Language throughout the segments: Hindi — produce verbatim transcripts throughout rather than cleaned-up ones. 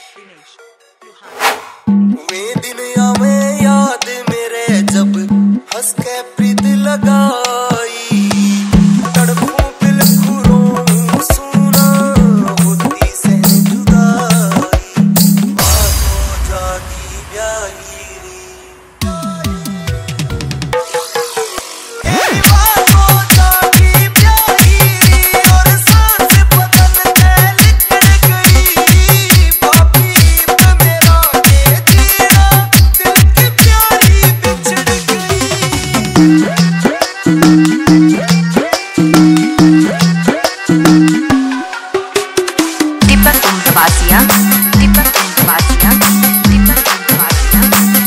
दिनेश लोहारू। वे दिन आवे याद मेरे जब हंस के प्रीत लगाई, तड़पू बिलखू रोऊं सुना होती से जुदाई, बात हो जागी ब्याही री, बात हो जागी ब्याही री, और सांस बदल के लिकड़ गई, भाभी पे मेरा के जीना दिल की प्यारी बिछड़ गई। दीपक उमरवासिया, दीपक उमरवासिया, दीपक उमरवासिया,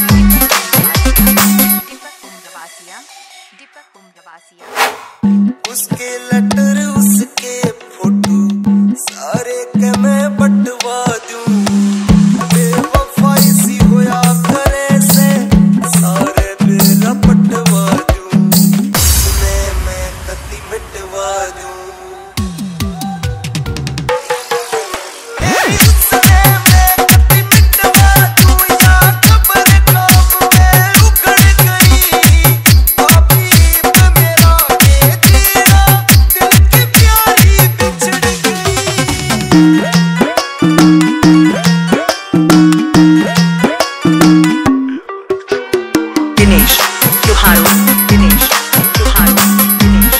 दीपक उमरवासिया, दीपक उमरवासिया। उसके लेटर उसके फोटो सारे के मैं बटवा दूं, बेवफाई सी होया करे से सारे बेरा पटवा दूं, उसमें मैं कति मिटवा दूं, उसमें मैं कति मिटवा दूं, या खबर काम में उखड़ गई, भाभी पे मेरा के जीना दिल की प्यारी बिछड़ गई। दिनेश लोहारू, दिनेश लोहारू, दिनेश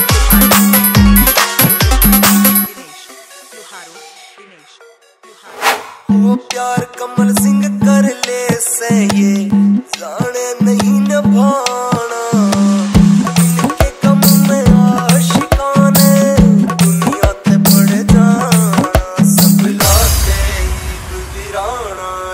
लोहारू, दिनेश लोहारू। वो प्यार कमल सिंह कर ले से ये जाने नहीं निभाना, इनके कम में आशिकाने दुनिया ते पड़ जाना, सब लाते ईद वीराना।